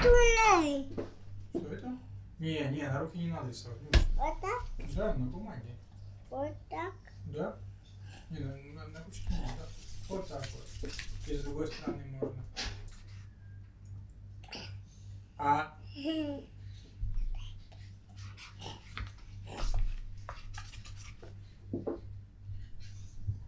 Что это? Не, на руки не надо рисовать. Вот так? Да, на бумаге. Вот так? Да? Не, на ручке не надо. Вот так вот. И с другой стороны можно. А